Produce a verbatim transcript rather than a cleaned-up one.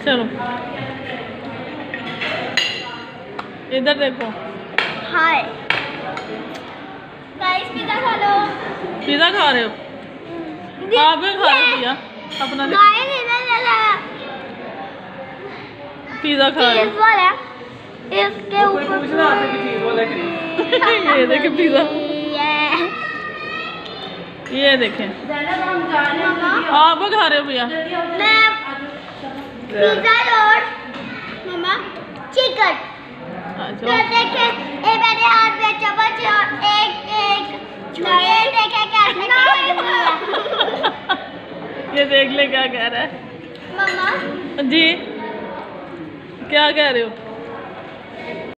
चलो इधर देखो। हाय गाइस, पिज़्ज़ा खा लो। पिज़्ज़ा खा रहे हो आप? भी खा रहे हो भैया अपना पिज़्ज़ा खा रहे हो? इसके ऊपर ये देखे पिज़्ज़ा, ये देखें आप भी खा रहे हो भैया? मैं पिज़्ज़ा और मम्मा चिकन। तो देखे ये मेरे हाथ में चम्मच और एक एक ये देखे कैसे ये देख ले क्या कह रहा है मम्मा जी। क्या कह रहे हो?